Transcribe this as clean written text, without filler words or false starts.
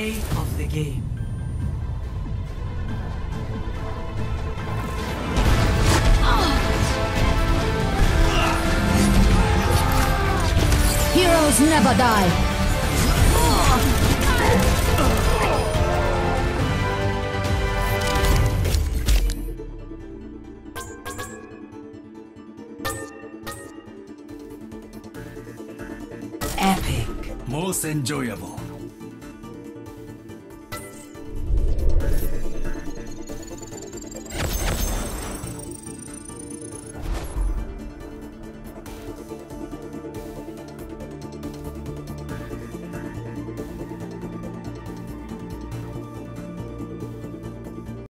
Play of the game. Heroes never die. Epic. Most enjoyable.